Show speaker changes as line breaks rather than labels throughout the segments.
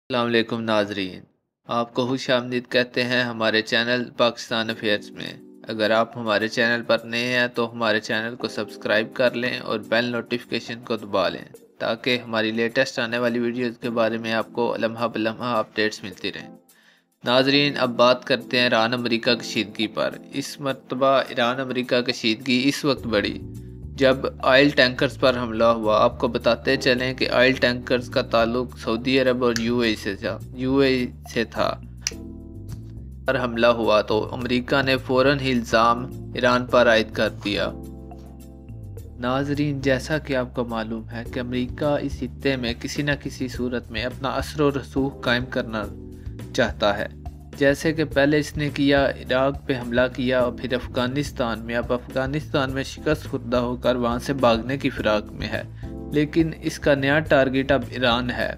السلام علیکم ناظرین، آپ کو خوش آمدید کہتے ہیں ہمارے چینل پاکستان افیئرز میں۔ اگر آپ ہمارے چینل پر نئے ہیں تو ہمارے چینل کو سبسکرائب کر لیں اور بیل نوٹیفیکیشن کو دبا لیں تاکہ ہماری لیٹسٹ آنے والی ویڈیوز کے بارے میں آپ کو لمحہ بلمحہ اپڈیٹس ملتی رہیں۔ ناظرین، اب بات کرتے ہیں ایران امریکہ کشیدگی پر۔ اس مرتبہ ایران امریکہ کشیدگی اس وقت بڑھی جب آئل ٹینکرز پر حملہ ہوا۔ آپ کو بتاتے چلیں کہ آئل ٹینکرز کا تعلق سعودی عرب اور یو اے سے تھا۔ پر حملہ ہوا تو امریکہ نے فوراً ہی الزام ایران پر عائد کر دیا۔ ناظرین، جیسا کہ آپ کو معلوم ہے کہ امریکہ اس خطے میں کسی نہ کسی صورت میں اپنا اثر و رسوخ قائم کرنا چاہتا ہے، جیسے کہ پہلے اس نے کیا عراق پہ حملہ کیا اور پھر افغانستان میں۔ اب افغانستان میں شکست خوردہ ہو کر وہاں سے بھاگنے کی فراق میں ہے، لیکن اس کا نیا ٹارگٹ اب ایران ہے۔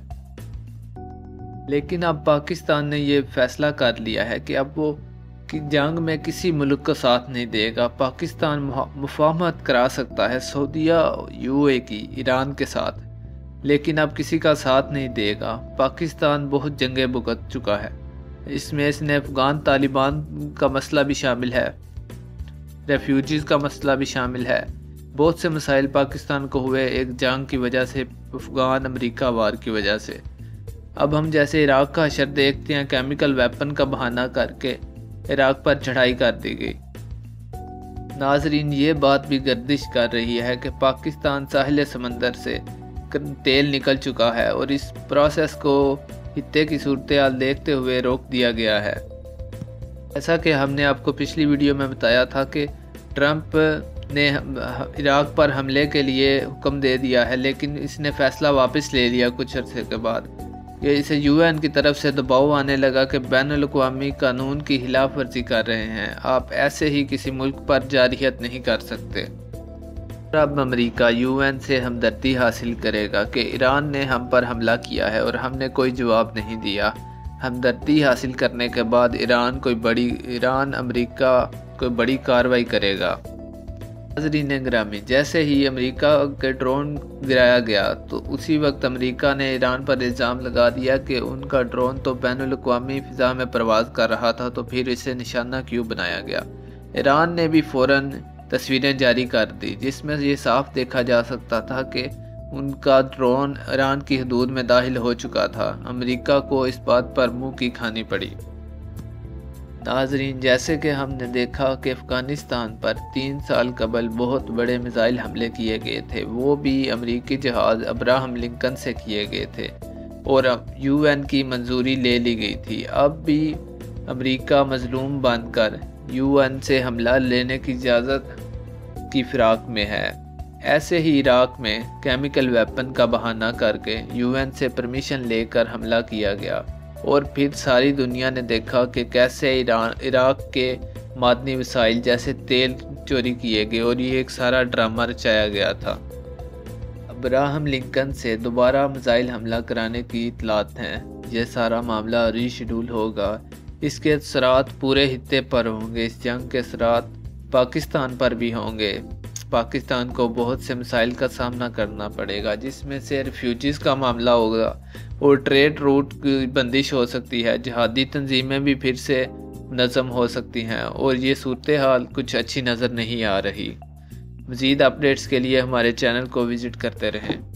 لیکن اب پاکستان نے یہ فیصلہ کر لیا ہے کہ اب وہ جنگ میں کسی ملک کا ساتھ نہیں دے گا۔ پاکستان مفاہمت کرا سکتا ہے سعودیہ یو اے کی ایران کے ساتھ، لیکن اب کسی کا ساتھ نہیں دے گا۔ پاکستان بہت جنگیں بھگت چکا ہے، اس میں اس نے افغان طالبان کا مسئلہ بھی شامل ہے، ریفیوجیز کا مسئلہ بھی شامل ہے۔ بہت سے مسائل پاکستان کو ہوئے ایک جنگ کی وجہ سے، افغان امریکہ وار کی وجہ سے۔ اب ہم جیسے عراق کا حشر دیکھتے ہیں، کیمیکل ویپن کا بہانہ کر کے عراق پر چڑھائی کر دی گئی۔ ناظرین، یہ بات بھی گردش کر رہی ہے کہ پاکستان ساحل سمندر سے تیل نکل چکا ہے اور اس پروسیس کو خطے کی صورتحال دیکھتے ہوئے روک دیا گیا ہے۔ ایسا کہ ہم نے آپ کو پچھلی ویڈیو میں بتایا تھا کہ ٹرمپ نے عراق پر حملے کے لیے حکم دے دیا ہے، لیکن اس نے فیصلہ واپس لے لیا کچھ عرصے کے بعد۔ یہ اسے یو این کی طرف سے دباؤ آنے لگا کہ بین الاقوامی قانون کی خلاف ورزی کر رہے ہیں، آپ ایسے ہی کسی ملک پر جارحیت نہیں کر سکتے۔ اب امریکہ یو این سے ہمدردی حاصل کرے گا کہ ایران نے ہم پر حملہ کیا ہے اور ہم نے کوئی جواب نہیں دیا۔ ہمدردی حاصل کرنے کے بعد ایران امریکہ کوئی بڑی کارروائی کرے گا۔ ناظرین گرامی، جیسے ہی امریکہ کے ڈرون گرایا گیا تو اسی وقت امریکہ نے ایران پر الزام لگا دیا کہ ان کا ڈرون تو بین الاقوامی فضا میں پرواز کر رہا تھا، تو پھر اسے نشانہ کیوں بنایا گیا؟ ایران نے بھی فوراً تصویریں جاری کر دی جس میں یہ صاف دیکھا جا سکتا تھا کہ ان کا ڈرون ایران کی حدود میں داخل ہو چکا تھا۔ امریکہ کو اس بات پر منہ کی کھانی پڑی۔ ناظرین، جیسے کہ ہم نے دیکھا کہ افغانستان پر 3 سال قبل بہت بڑے میزائل حملے کیے گئے تھے، وہ بھی امریکی جہاز ابراہم لنکن سے کیے گئے تھے اور یو این کی منظوری لے لی گئی تھی۔ اب بھی امریکہ مظلوم بن کر یو این سے حملہ لینے کی اجازت کی فراق میں ہے۔ ایسے ہی عراق میں کیمیکل ویپن کا بہانہ کر کے یو این سے پرمیشن لے کر حملہ کیا گیا اور پھر ساری دنیا نے دیکھا کہ کیسے عراق کے معدنی وسائل جیسے تیل چوری کیے گئے اور یہ ایک سارا ڈرامہ رچایا گیا تھا۔ ابراہم لنکن سے دوبارہ میزائل حملہ کرانے کی اطلاعات ہیں۔ یہ سارا معاملہ ری شیڈول ہوگا، اس کے اثرات پورے خطے پر ہوں گے، اس جنگ کے اثرات پاکستان پر بھی ہوں گے۔ پاکستان کو بہت سے مسائل کا سامنا کرنا پڑے گا، جس میں سے ریفیوجیز کا معاملہ ہوگا اور ٹریڈ روٹ کی بندش ہو سکتی ہے، جہادی تنظیمیں بھی پھر سے منظم ہو سکتی ہیں اور یہ صورتحال کچھ اچھی نظر نہیں آ رہی۔ مزید اپڈیٹس کے لیے ہمارے چینل کو وزٹ کرتے رہیں۔